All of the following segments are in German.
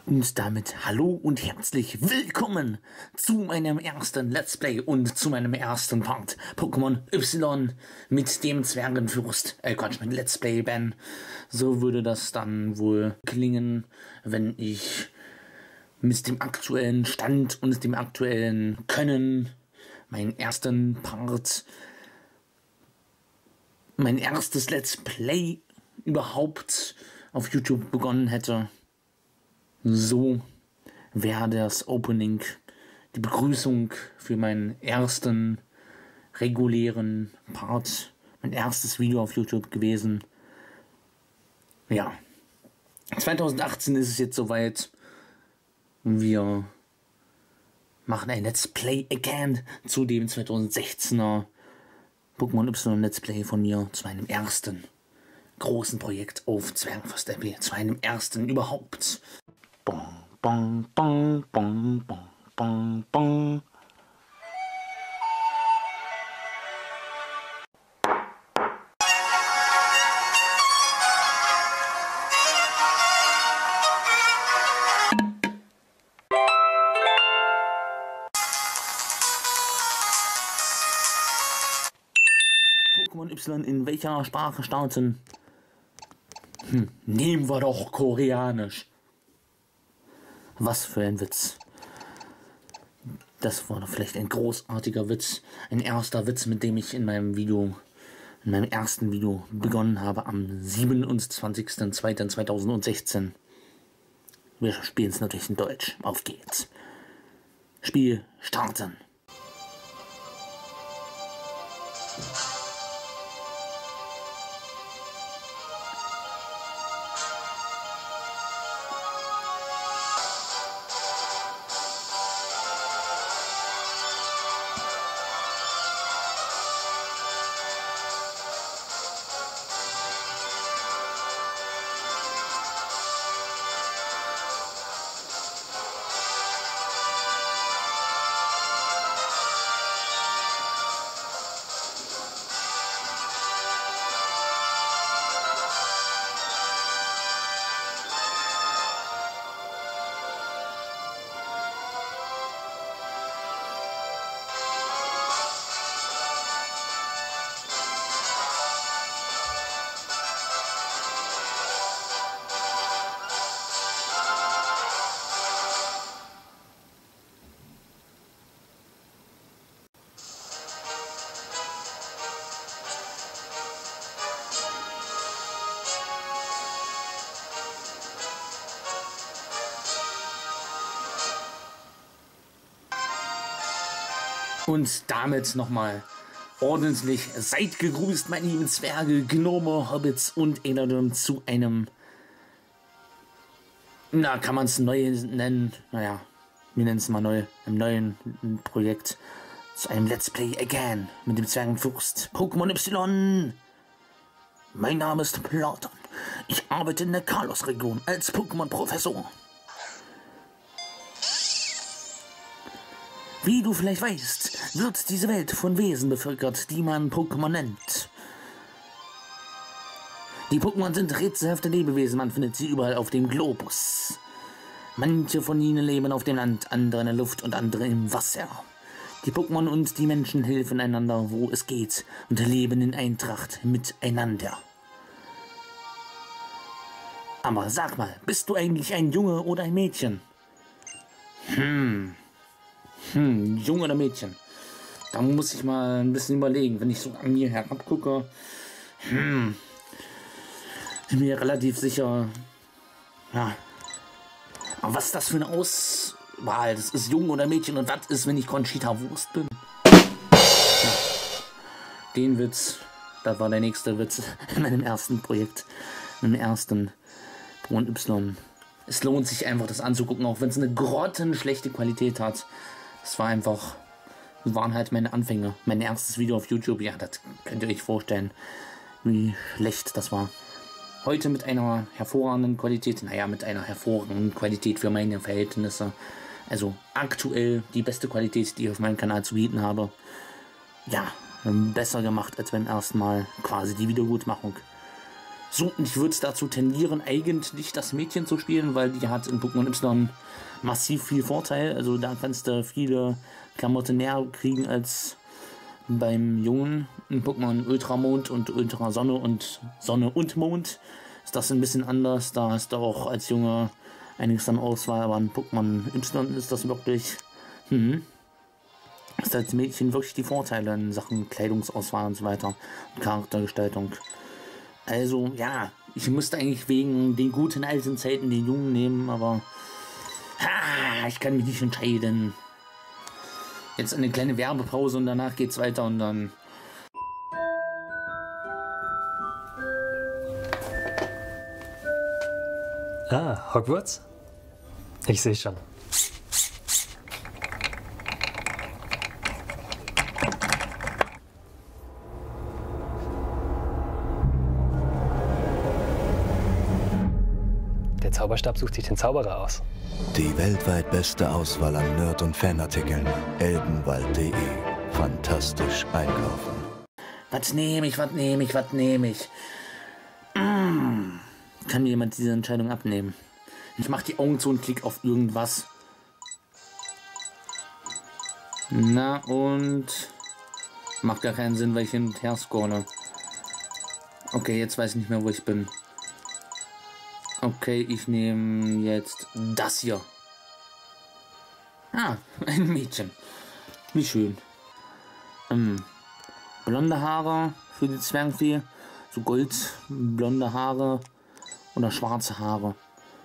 Und damit hallo und herzlich willkommen zu meinem ersten Let's Play und zu meinem ersten Part Pokémon Y mit dem Zwergenfürst. Quatsch, mit Let's Play Ben. So würde das dann wohl klingen, wenn ich mit dem aktuellen Stand und dem aktuellen Können meinen ersten Part, mein erstes Let's Play überhaupt auf YouTube begonnen hätte. So wäre das Opening, die Begrüßung für meinen ersten regulären Part, mein erstes Video auf YouTube gewesen. Ja, 2018 ist es jetzt soweit. Wir machen ein Let's Play again zu dem 2016er Pokémon Y Let's Play von mir, zu meinem ersten großen Projekt auf Zwergenfürst LP, zu einem ersten überhaupt. Bong, bong, bong, bong, bong, bong, bong. Pokémon Y in welcher Sprache starten? Nehmen wir doch Koreanisch. Was für ein Witz. Das war doch vielleicht ein großartiger Witz. Ein erster Witz, mit dem ich in meinem ersten Video begonnen habe am 27.02.2016. Wir spielen es natürlich in Deutsch. Auf geht's. Spiel starten. Und damit nochmal ordentlich seid gegrüßt, meine lieben Zwerge, Gnome, Hobbits und Enadum zu einem, na, kann man es neu nennen, naja, wir nennen es mal neu, einem neuen Projekt, zu einem Let's Play again mit dem Zwergenfürst Pokémon Y. Mein Name ist Platon, ich arbeite in der Kalos-Region als Pokémon-Professor. Wie du vielleicht weißt, wird diese Welt von Wesen bevölkert, die man Pokémon nennt. Die Pokémon sind rätselhafte Lebewesen, man findet sie überall auf dem Globus. Manche von ihnen leben auf dem Land, andere in der Luft und andere im Wasser. Die Pokémon und die Menschen helfen einander, wo es geht, und leben in Eintracht miteinander. Aber sag mal, bist du eigentlich ein Junge oder ein Mädchen? Junge oder Mädchen? Da muss ich mal ein bisschen überlegen. Wenn ich so an mir herabgucke, bin mir relativ sicher, ja. Aber was ist das für eine Auswahl? Das ist Junge oder Mädchen, und was ist, wenn ich Conchita Wurst bin? Ja. Den Witz, das war der nächste Witz in meinem ersten Projekt, in meinem ersten Pokémon Y. Es lohnt sich einfach, das anzugucken, auch wenn es eine grottenschlechte Qualität hat. Das waren halt meine Anfänge. Mein erstes Video auf YouTube, ja, das könnt ihr euch vorstellen, wie schlecht das war. Heute mit einer hervorragenden Qualität, naja, mit einer hervorragenden Qualität für meine Verhältnisse. Also aktuell die beste Qualität, die ich auf meinem Kanal zu bieten habe. Ja, besser gemacht als beim ersten Mal, quasi die Wiedergutmachung. So, und ich würde dazu tendieren, eigentlich das Mädchen zu spielen, weil die hat in Pokémon Y massiv viel Vorteil. Also da kannst du viele Klamotten näher kriegen als beim Jungen. In Pokémon Ultramond und Ultrasonne und Sonne und Mond ist das ein bisschen anders. Da hast du auch als Junge einiges an Auswahl, aber in Pokémon Y ist das wirklich... ist als Mädchen wirklich die Vorteile in Sachen Kleidungsauswahl und so weiter und Charaktergestaltung. Also, ja, ich müsste eigentlich wegen den guten alten Zeiten den Jungen nehmen, aber ich kann mich nicht entscheiden. Jetzt eine kleine Werbepause und danach geht's weiter und dann... Ah, Hogwarts? Ich sehe schon. Der Zauberstab sucht sich den Zauberer aus. Die weltweit beste Auswahl an Nerd- und Fanartikeln. Elbenwald.de. Fantastisch einkaufen. Was nehme ich? Kann mir jemand diese Entscheidung abnehmen? Ich mache die Augen zu und klicke auf irgendwas. Na und... Macht gar keinen Sinn, weil ich hin und her scrolle. Okay, jetzt weiß ich nicht mehr, wo ich bin. Okay, ich nehme jetzt das hier. Ah, ein Mädchen. Wie schön. Blonde Haare für die Zwergfee. So goldblonde Haare oder schwarze Haare.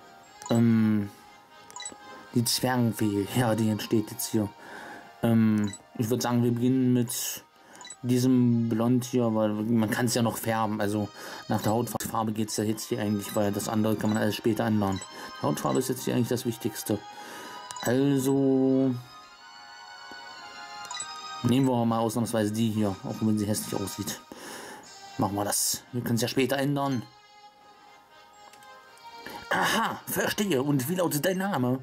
Die Zwergfee, ja, die entsteht jetzt hier. Ich würde sagen, wir beginnen mit diesem Blond hier, weil man kann es ja noch färben. Also nach der Hautfarbe geht es ja jetzt hier eigentlich, weil das andere kann man alles später ändern. Die Hautfarbe ist jetzt hier eigentlich das Wichtigste. Also nehmen wir mal ausnahmsweise die hier, auch wenn sie hässlich aussieht. Machen wir das. Wir können es ja später ändern. Aha, verstehe. Und wie lautet dein Name?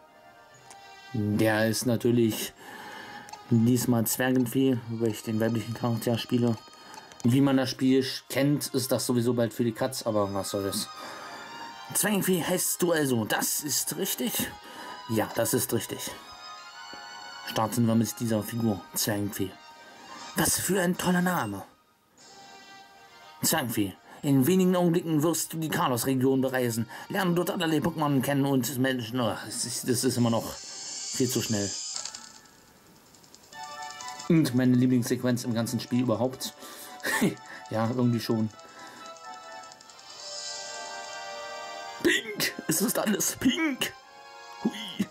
Der ist natürlich diesmal Zwergenfee, weil ich den weiblichen Charakter spiele. Wie man das Spiel kennt, ist das sowieso bald für die Katz, aber was soll das? Zwergenfee heißt du also, das ist richtig? Ja, das ist richtig. Starten wir mit dieser Figur, Zwergenfee. Was für ein toller Name. Zwergenfee. In wenigen Augenblicken wirst du die Kalos-Region bereisen, lernen dort allerlei Pokémon kennen und Menschen. Oh, das ist immer noch viel zu schnell. Und meine Lieblingssequenz im ganzen Spiel überhaupt. Ja, irgendwie schon. Pink! Es ist alles pink! Hui!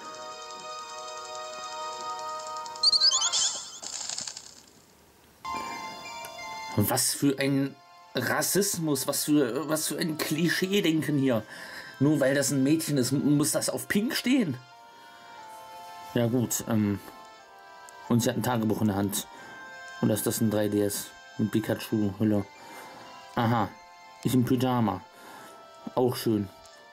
Was für ein Rassismus, was für ein Klischee-Denken hier. Nur weil das ein Mädchen ist, muss das auf pink stehen. Ja gut, und sie hat ein Tagebuch in der Hand. Und ist das ein 3DS mit Pikachu-Hülle. Aha, ich im Pyjama. Auch schön.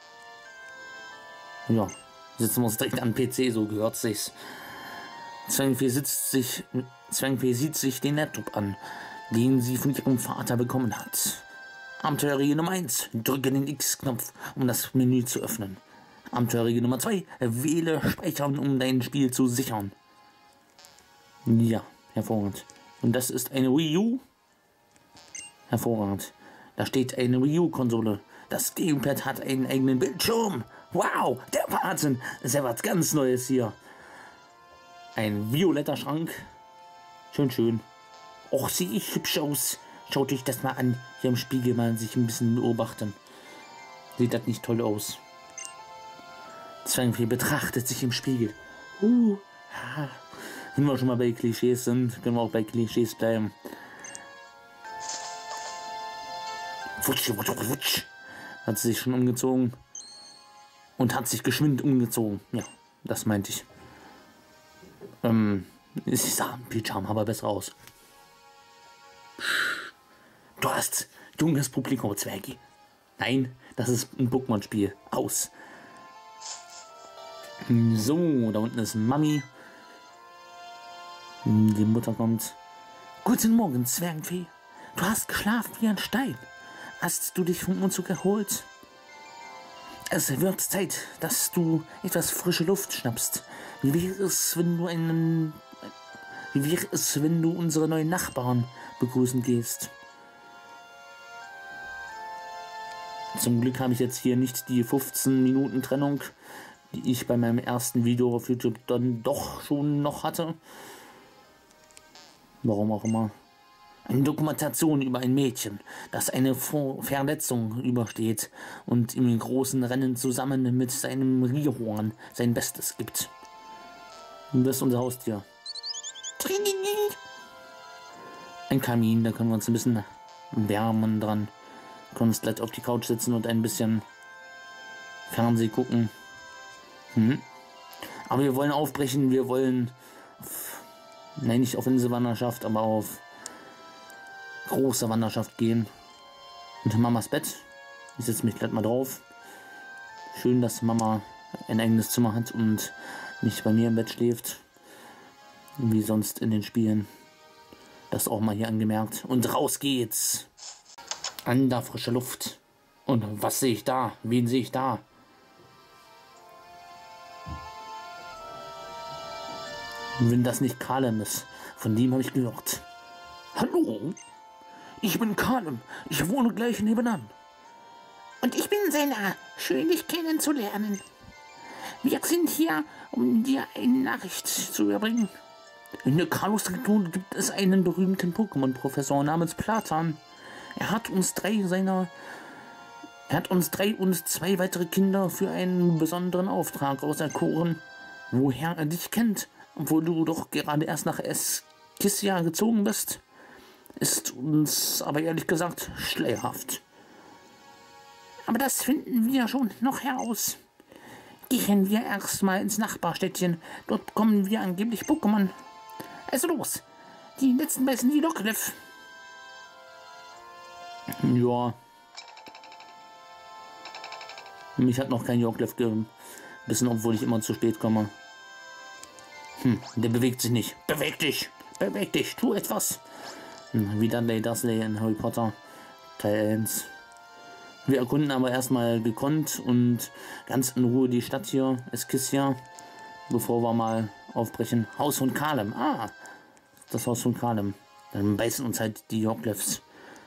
Ja, sitzen wir uns direkt am PC, so gehört sich's. Zwergenfee sieht sich den Laptop an, den sie von ihrem Vater bekommen hat. Abenteuerregel Nummer 1. Drücke den X-Knopf, um das Menü zu öffnen. Abenteuerregel Nummer 2. Wähle Speichern, um dein Spiel zu sichern. Ja, hervorragend. Und das ist eine Wii U. Hervorragend. Da steht eine Wii U-Konsole. Das Gamepad hat einen eigenen Bildschirm. Wow, der Wahnsinn. Ist ja was ganz Neues hier. Ein violetter Schrank. Schön, schön. Och, sehe ich hübsch aus. Schaut euch das mal an. Hier im Spiegel mal sich ein bisschen beobachten. Sieht das nicht toll aus? Zwergenfee betrachtet sich im Spiegel. Wenn wir schon mal bei Klischees sind, können wir auch bei Klischees bleiben. Wutsch, wutsch, wutsch. Hat sie sich schon umgezogen. Und hat sich geschwind umgezogen. Ja, das meinte ich. Ich sah im Pyjama aber besser aus. Du hast junges Publikum, Zwergi. Nein, das ist ein Pokémon-Spiel. Aus. So, da unten ist Mami. Die Mutter kommt. Guten Morgen, Zwergenfee. Du hast geschlafen wie ein Stein. Hast du dich vom Umzug erholt? Es wird Zeit, dass du etwas frische Luft schnappst. Wie wäre es, wenn du unsere neuen Nachbarn begrüßen gehst? Zum Glück habe ich jetzt hier nicht die 15 Minuten Trennung, die ich bei meinem ersten Video auf YouTube dann doch schon noch hatte. Warum auch immer. Eine Dokumentation über ein Mädchen, das eine Verletzung übersteht und im großen Rennen zusammen mit seinem Rierhorn sein Bestes gibt. Das ist unser Haustier. Ein Kamin, da können wir uns ein bisschen wärmen dran. Wir können uns gleich auf die Couch sitzen und ein bisschen Fernsehen gucken. Aber wir wollen aufbrechen, wir wollen nein, nicht auf Inselwanderschaft, aber auf große Wanderschaft gehen. Und Mamas Bett. Ich setze mich gleich mal drauf. Schön, dass Mama ein eigenes Zimmer hat und nicht bei mir im Bett schläft. Wie sonst in den Spielen. Das auch mal hier angemerkt. Und raus geht's. An der frische Luft. Und was sehe ich da? Wen sehe ich da? Wenn das nicht Kalem ist. Von dem habe ich gehört. Hallo? Ich bin Kalem. Ich wohne gleich nebenan. Und ich bin Senna. Schön, dich kennenzulernen. Wir sind hier, um dir eine Nachricht zu überbringen. In der Kalos-Region gibt es einen berühmten Pokémon-Professor namens Platan. Er hat uns drei und zwei weitere Kinder für einen besonderen Auftrag auserkoren. Woher er dich kennt, obwohl du doch gerade erst nach Eskissia gezogen bist, ist uns aber ehrlich gesagt schleierhaft. Aber das finden wir schon noch heraus. Gehen wir erstmal ins Nachbarstädtchen. Dort bekommen wir angeblich Pokémon. Also los. Die letzten beißen die Lockliff. Ja. Mich hat noch kein Yorkliff gebissen, obwohl ich immer zu spät komme. Der bewegt sich nicht. Beweg dich! Beweg dich! Tu etwas! Wie Dudley Dursley in Harry Potter Teil 1. Wir erkunden aber erstmal gekonnt und ganz in Ruhe die Stadt hier, Eskissia, bevor wir mal aufbrechen. Haus von Kalem. Ah, das Haus von Kalem. Dann beißen uns halt die Yorkliffs.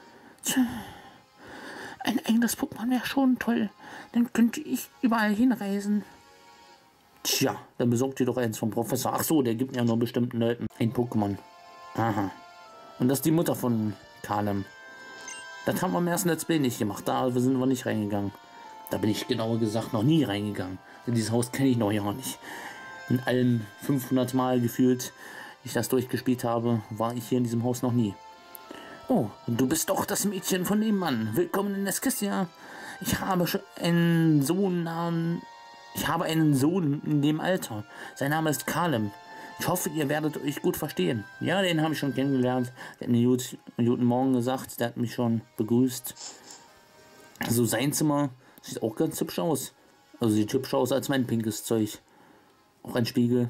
Ein eigenes Pokémon wäre schon toll. Dann könnte ich überall hinreisen. Tja, dann besorgt ihr doch eins vom Professor. Ach so, der gibt ja nur bestimmten Leuten ein Pokémon. Aha. Und das ist die Mutter von Kalem. Das haben wir im ersten Let's Play nicht gemacht. Da sind wir nicht reingegangen. Da bin ich genauer gesagt noch nie reingegangen. In dieses Haus kenne ich noch ja nicht. In allen 500 Mal gefühlt, ich das durchgespielt habe, war ich hier in diesem Haus noch nie. Oh, du bist doch das Mädchen von dem Mann. Willkommen in Eskissia. Ich habe einen Sohn in dem Alter. Sein Name ist Kalem. Ich hoffe, ihr werdet euch gut verstehen. Ja, den habe ich schon kennengelernt. Der hat einen guten Morgen gesagt. Der hat mich schon begrüßt. Also sein Zimmer sieht auch ganz hübsch aus. Also sieht hübscher aus als mein pinkes Zeug. Auch ein Spiegel.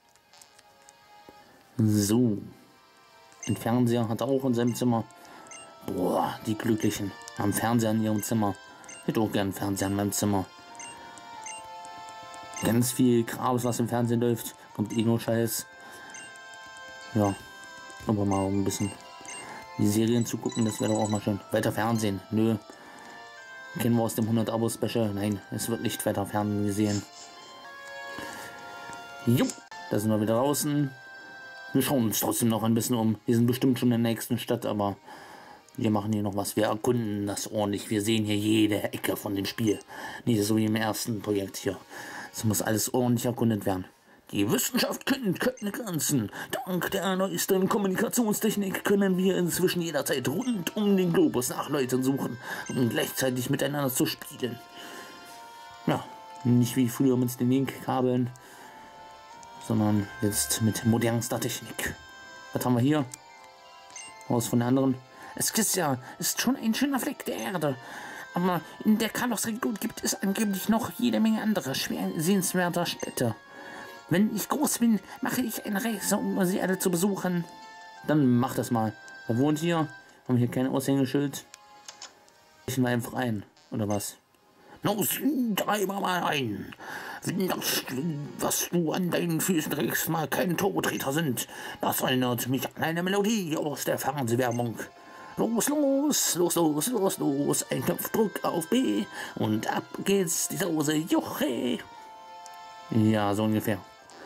So. Ein Fernseher hat er auch in seinem Zimmer. Boah, die Glücklichen haben Fernseher in ihrem Zimmer. Ich hätte auch gerne einen Fernseher in meinem Zimmer. Ganz viel Krabs, was im Fernsehen läuft. Kommt eh nur Scheiß. Ja. Aber mal ein bisschen die Serien zu gucken, das wäre doch auch mal schön. Weiter Fernsehen. Nö. Kennen wir aus dem 100-Abo-Special. Nein, es wird nicht weiter Fernsehen gesehen. Jupp. Da sind wir wieder draußen. Wir schauen uns trotzdem noch ein bisschen um. Wir sind bestimmt schon in der nächsten Stadt, aber wir machen hier noch was. Wir erkunden das ordentlich. Wir sehen hier jede Ecke von dem Spiel. Nicht so wie im ersten Projekt hier. Es muss alles ordentlich erkundet werden. Die Wissenschaft kennt keine Grenzen. Dank der neuesten Kommunikationstechnik können wir inzwischen jederzeit rund um den Globus nach Leuten suchen, um gleichzeitig miteinander zu spielen. Ja, nicht wie früher mit den Link-Kabeln, sondern jetzt mit modernster Technik. Was haben wir hier? Haus von der anderen. Eskissia ist schon ein schöner Fleck der Erde. Aber in der Kalos-Region gibt es angeblich noch jede Menge andere schwer sehenswerter Städte. Wenn ich groß bin, mache ich eine Reise, um sie alle zu besuchen. Dann mach das mal. Wer wohnt hier? Haben wir hier kein Aushängeschild? Ich wir einfach ein, oder was? Los, treibe mal ein. Wenn das, was du an deinen Füßen trägst, mal kein Turbotreter sind. Das erinnert mich an eine Melodie aus der Fernsehwerbung. Los, los, los, los, los, los. Ein Knopfdruck auf B und ab geht's die Sause. Juche. Ja, so ungefähr.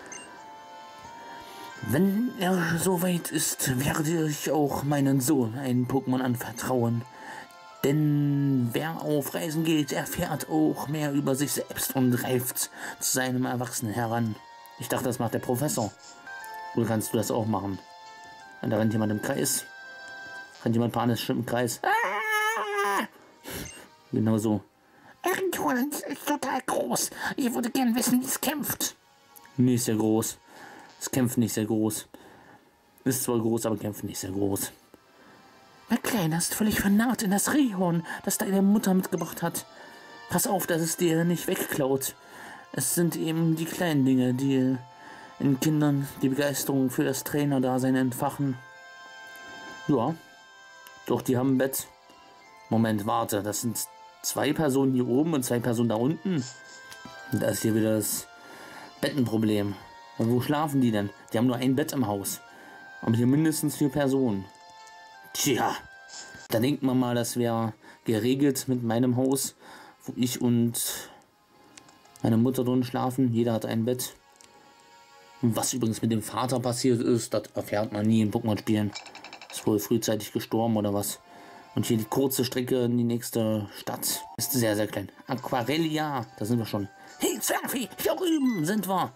Wenn er soweit ist, werde ich auch meinen Sohn einen Pokémon anvertrauen. Denn wer auf Reisen geht, erfährt auch mehr über sich selbst und reift zu seinem Erwachsenen heran. Ich dachte, das macht der Professor. Oder kannst du das auch machen? Und da rennt jemand im Kreis. Rennt jemand panisch im Kreis. Ah! Genau so. Erinnerung ist total groß. Ich würde gern wissen, wie es kämpft. Nicht sehr groß. Es kämpft nicht sehr groß. Ist zwar groß, aber kämpft nicht sehr groß. Mein Kleiner ist völlig vernarrt in das Rehhorn, das deine Mutter mitgebracht hat. Pass auf, dass es dir nicht wegklaut. Es sind eben die kleinen Dinge, die in Kindern die Begeisterung für das Trainerdasein entfachen. Ja, doch die haben ein Bett. Moment, warte, das sind 2 Personen hier oben und 2 Personen da unten. Und da ist hier wieder das Bettenproblem. Und wo schlafen die denn? Die haben nur ein Bett im Haus. Aber hier mindestens 4 Personen. Tja, da denkt man mal, das wäre geregelt mit meinem Haus, wo ich und meine Mutter drin schlafen. Jeder hat ein Bett. Und was übrigens mit dem Vater passiert ist, das erfährt man nie in Pokémon-Spielen. Ist wohl frühzeitig gestorben oder was. Und hier die kurze Strecke in die nächste Stadt ist sehr, sehr klein. Aquarellia, da sind wir schon. Hey Zwerfi, hier rüben sind wir.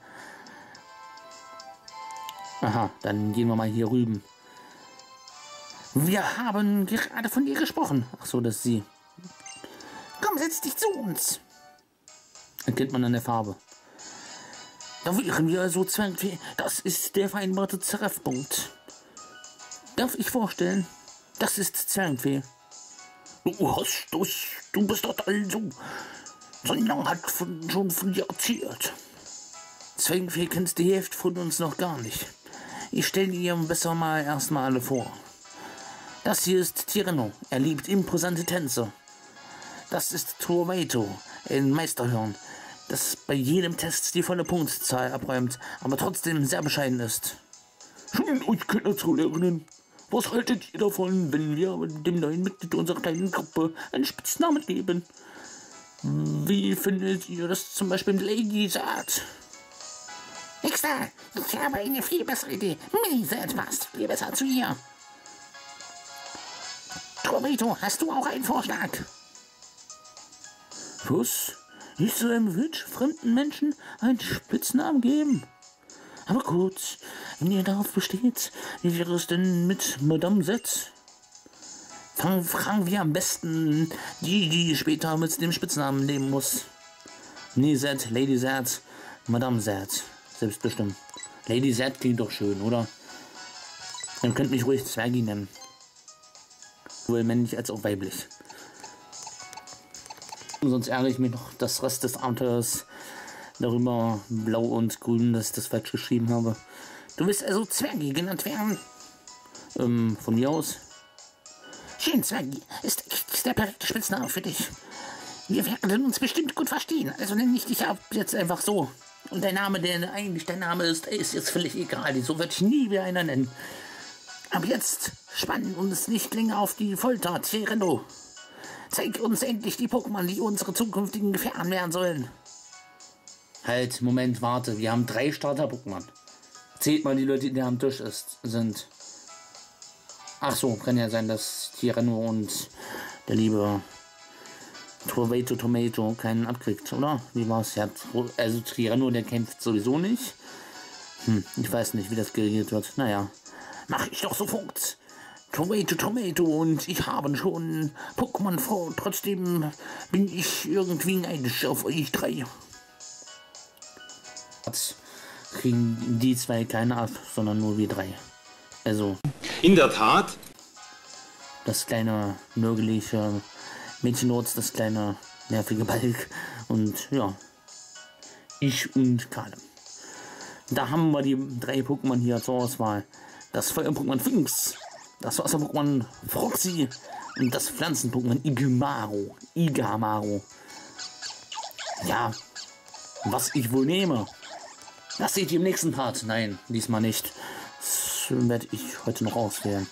Aha, dann gehen wir mal hier rüben. Wir haben gerade von dir gesprochen. Ach so, das ist sie. Komm, setz dich zu uns. Erkennt man an der Farbe. Da wären wir also Zwergfee. Das ist der vereinbarte Treffpunkt. Darf ich vorstellen? Das ist Zwergfee. Du bist doch also. Sondern hat schon von dir erzählt. Zwergfee kennst die Hälfte von uns noch gar nicht. Ich stelle ihr besser mal erstmal alle vor. Das hier ist Tyranno. Er liebt imposante Tänze. Das ist Torvato, ein Meisterhirn, das bei jedem Test die volle Punktzahl abräumt, aber trotzdem sehr bescheiden ist. Schön, euch kennenzulernen. Was haltet ihr davon, wenn wir dem neuen Mitglied unserer kleinen Gruppe einen Spitznamen geben? Wie findet ihr das zum Beispiel mit Lady Saat? Nix da, ich habe eine viel bessere Idee. Mini-Saat passt viel besser zu ihr. Torito, hast du auch einen Vorschlag? Was? Ich soll einem wildfremden Menschen einen Spitznamen geben? Aber gut, wenn ihr darauf besteht, wie wäre es denn mit Madame Z? Fragen wir am besten die später mit dem Spitznamen leben muss. Nee, Z, Lady Z, Madame Z. Selbstbestimmt. Lady Z klingt doch schön, oder? Dann könnt mich ruhig Zwergi nennen. Sowohl männlich als auch weiblich. Und sonst ärgere ich mich noch das Rest des Abenteuers darüber, blau und grün, dass ich das falsch geschrieben habe. Du willst also Zwergi genannt werden? Von mir aus. Schön, Zwergi. Ist der perfekte Spitzname für dich. Wir werden uns bestimmt gut verstehen. Also nenne ich dich ab jetzt einfach so. Und der Name, der eigentlich dein Name ist jetzt völlig egal. So wird ich nie wieder einer nennen. Aber jetzt spannen uns nicht länger auf die Folter, Tyranno. Zeig uns endlich die Pokémon, die unsere zukünftigen Gefährten werden sollen. Halt, Moment, warte. Wir haben 3 Starter-Pokémon. Zählt mal die Leute, die am Tisch sind. Ach so, kann ja sein, dass Tyranno und der liebe Tomato keinen abkriegt, oder? Wie war's? Ja, also Tyranno, der kämpft sowieso nicht. Ich weiß nicht, wie das geregelt wird. Naja. Mach ich doch sofort. Tomato und ich haben schon Pokémon vor. Trotzdem bin ich irgendwie neidisch auf euch 3. Kriegen die 2 keine ab, sondern nur wir 3. Also. In der Tat. Das kleine nörgelige Mädchenlotz, das kleine nervige Balk und ja. Ich und Karle. Da haben wir die 3 Pokémon hier zur Auswahl. Das Feuer-Pokémon Finks, das Wasser-Pokémon Froxy Und das Pflanzen-Pokémon Igamaru. Ja, was ich wohl nehme, das seht ihr im nächsten Part. Nein, diesmal nicht. Das werde ich heute noch auswählen.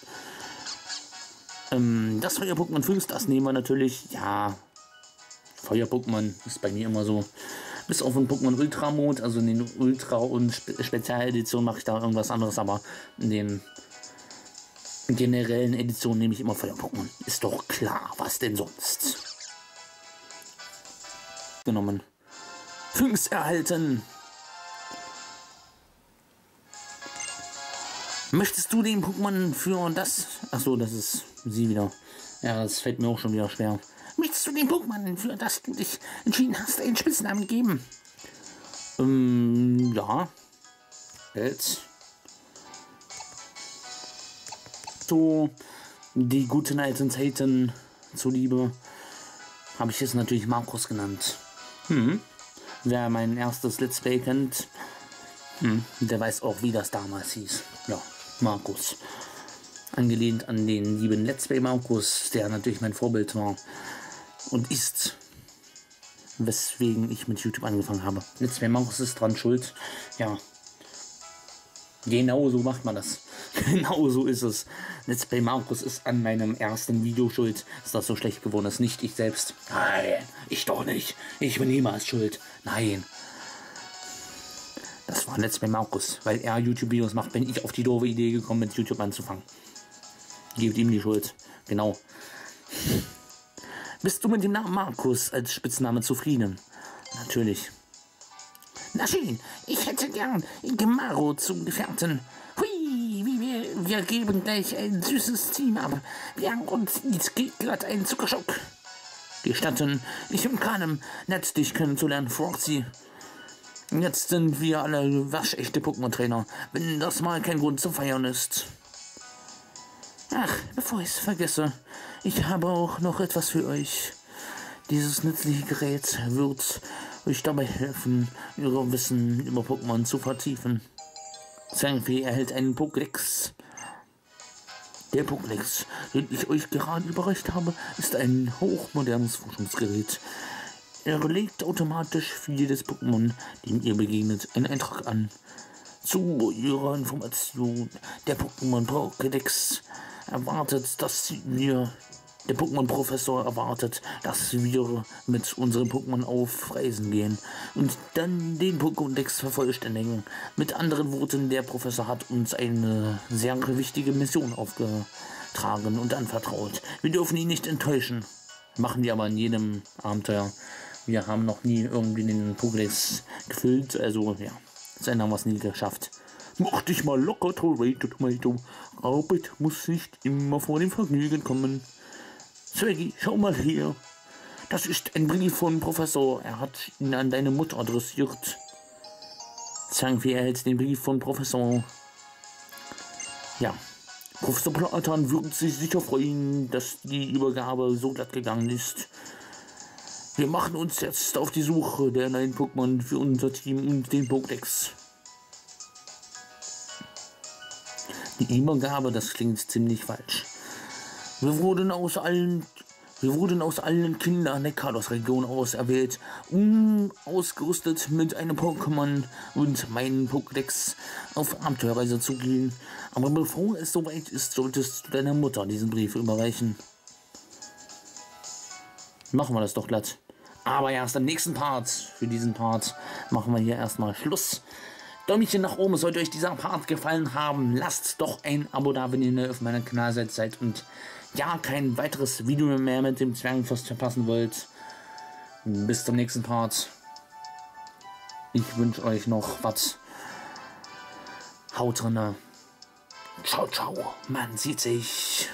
Das Feuer-Pokémon Phönix, das nehmen wir natürlich. Ja, Feuer-Pokémon ist bei mir immer so. Bis auf den Pokémon Ultra-Mode, also in den Ultra- und Spezialeditionen mache ich da irgendwas anderes, aber in den generellen Editionen nehme ich immer Feuer-Pokémon. Ist doch klar, was denn sonst? Genommen. Phönix erhalten. Möchtest du den Pokémon für das? Achso, das ist sie wieder. Ja, das fällt mir auch schon wieder schwer. Möchtest du den Pokémon, für das du dich entschieden hast, einen Spitznamen geben? Ja. Jetzt. So, die guten alten Zeiten zuliebe, habe ich es natürlich Markus genannt. Wer mein erstes Let's Play kennt, der weiß auch, wie das damals hieß. Ja, Markus. Angelehnt an den lieben Let's Play Markus, der natürlich mein Vorbild war und ist, weswegen ich mit YouTube angefangen habe. Let's Play Markus ist dran schuld. Ja, genau so macht man das. Genau so ist es. Let's Play Markus ist an meinem ersten Video schuld, dass das so schlecht geworden ist. Nicht ich selbst. Nein, ich doch nicht. Ich bin niemals schuld. Nein. Das war Let's Play Markus. Weil er YouTube-Videos macht, bin ich auf die doofe Idee gekommen, mit YouTube anzufangen. Gebt ihm die Schuld. Genau. Bist du mit dem Namen Markus als Spitzname zufrieden? Natürlich. Na schön, ich hätte gern Igamaru zum Gefährten. Hui, wir geben gleich ein süßes Team ab. Und jetzt geht glatt ein Zuckerschock. Gestatten, ich und Kanem, nett dich kennenzulernen, Froxy. Jetzt sind wir alle waschechte Pokémon-Trainer, wenn das mal kein Grund zum Feiern ist. Ach, bevor ich es vergesse, ich habe auch noch etwas für euch. Dieses nützliche Gerät wird euch dabei helfen, euer Wissen über Pokémon zu vertiefen. Zangfee erhält einen Pokédex. Der Pokédex, den ich euch gerade überreicht habe, ist ein hochmodernes Forschungsgerät. Er legt automatisch für jedes Pokémon, dem ihr begegnet, einen Eintrag an. Zu ihrer Information, der Pokémon Pokédex erwartet, dass wir... Der Pokémon-Professor erwartet, dass wir mit unseren Pokémon auf Reisen gehen und dann den Pokédex vervollständigen. Mit anderen Worten, der Professor hat uns eine sehr wichtige Mission aufgetragen und anvertraut. Wir dürfen ihn nicht enttäuschen. Machen wir aber in jedem Abenteuer. Wir haben noch nie irgendwie den Pokédex gefüllt, also ja, das haben wir es nie geschafft. Mach dich mal locker, Tomato. Arbeit muss nicht immer vor dem Vergnügen kommen. Swaggy, schau mal her. Das ist ein Brief von Professor. Er hat ihn an deine Mutter adressiert. Zangfee erhält den Brief von Professor. Ja, Professor Platan wird sich sicher freuen, dass die Übergabe so glatt gegangen ist. Wir machen uns jetzt auf die Suche der neuen Pokémon für unser Team und den Pokédex. Die Übergabe, das klingt ziemlich falsch. Wir wurden aus allen Kindern der Kalos-Region auserwählt, ausgerüstet mit einem Pokémon und meinen Pokédex auf Abenteuerreise zu gehen. Aber bevor es soweit ist, solltest du deiner Mutter diesen Brief überreichen. Machen wir das doch glatt. Aber erst im nächsten Part. Für diesen Part machen wir hier erstmal Schluss. Däumchen nach oben, sollte euch dieser Part gefallen haben. Lasst doch ein Abo da, wenn ihr neu auf meinem Kanal seid und ja, kein weiteres Video mehr mit dem Zwergenfürst verpassen wollt. Bis zum nächsten Part. Ich wünsche euch noch was. Haut drinne. Ciao, ciao. Man sieht sich.